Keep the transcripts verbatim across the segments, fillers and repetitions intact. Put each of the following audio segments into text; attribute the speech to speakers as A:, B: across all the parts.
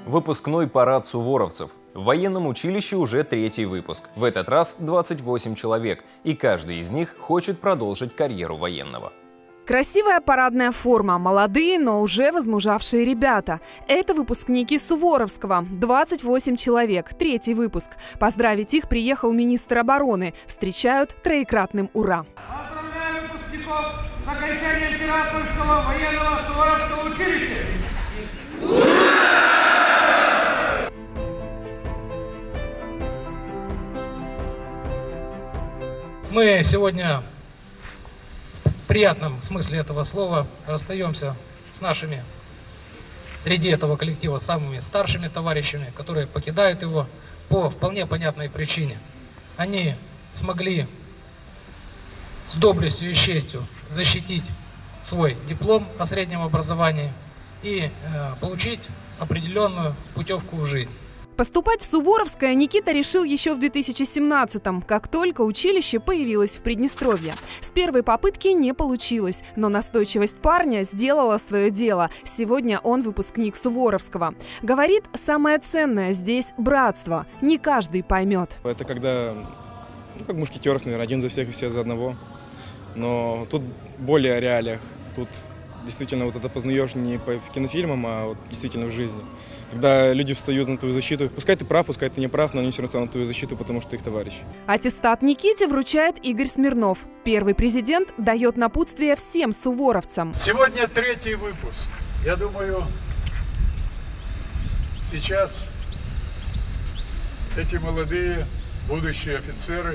A: Выпускной парад суворовцев. В военном училище уже третий выпуск. В этот раз двадцать восемь человек, и каждый из них хочет продолжить карьеру военного.
B: Красивая парадная форма, молодые, но уже возмужавшие ребята. Это выпускники Суворовского, двадцать восемь человек, третий выпуск. Поздравить их приехал министр обороны. Встречают троекратным «Ура».
C: Поздравляю выпускников с окончанием Императорского военного Суворовского училища!
D: Мы сегодня в приятном смысле этого слова расстаемся с нашими среди этого коллектива самыми старшими товарищами, которые покидают его по вполне понятной причине. Они смогли с доблестью и честью защитить свой диплом о среднем образовании и э, получить определенную путевку в жизнь.
B: Поступать в Суворовское Никита решил еще в две тысячи семнадцатом, как только училище появилось в Приднестровье. С первой попытки не получилось, но настойчивость парня сделала свое дело. Сегодня он выпускник Суворовского. Говорит, самое ценное здесь – братство. Не каждый поймет.
E: Это когда, ну, как в мушкетерах, наверное, один за всех и все за одного. Но тут более о реалиях. Тут действительно вот это познаешь не по кинофильмам, а вот действительно в жизни. Когда люди встают на твою защиту, пускай ты прав, пускай ты не прав, но они все равно станут на твою защиту, потому что ты их товарищ.
B: Аттестат Никите вручает Игорь Смирнов. Первый президент дает напутствие всем суворовцам.
F: Сегодня третий выпуск. Я думаю, сейчас эти молодые будущие офицеры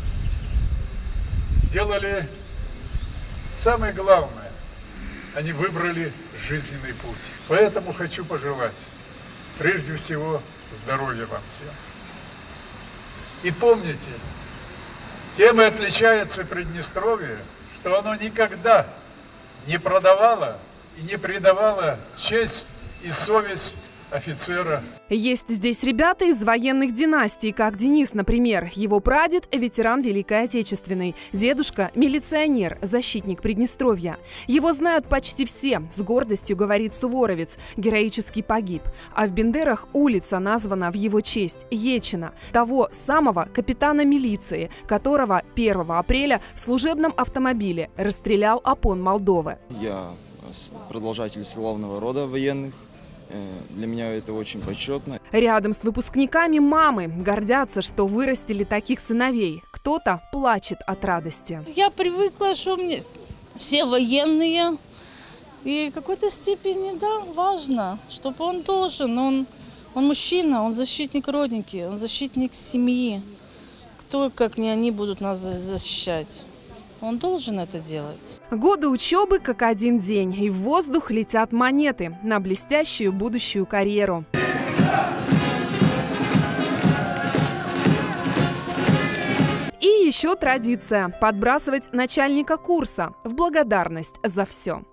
F: сделали самое главное. Они выбрали жизненный путь. Поэтому хочу пожелать, прежде всего, здоровья вам всем. И помните, тем и отличается Приднестровье, что оно никогда не продавало и не предавало честь и совесть офицера.
B: Есть здесь ребята из военных династий, как Денис, например. Его прадед – ветеран Великой Отечественной. Дедушка – милиционер, защитник Приднестровья. Его знают почти все, с гордостью говорит суворовец. Героически погиб. А в Бендерах улица названа в его честь – Ечина, того самого капитана милиции, которого первого апреля в служебном автомобиле расстрелял ОПОН Молдовы.
G: Я продолжатель славного рода военных. Для меня это очень почетно.
B: Рядом с выпускниками мамы гордятся, что вырастили таких сыновей. Кто-то плачет от радости.
H: Я привыкла, что мне все военные. И в какой-то степени, да, важно, чтобы он должен. Он, он мужчина, он защитник родники, он защитник семьи. Кто, как не они, будут нас защищать? Он должен это делать.
B: Годы учебы как один день, и в воздух летят монеты на блестящую будущую карьеру. И еще традиция – подбрасывать начальника курса в благодарность за все.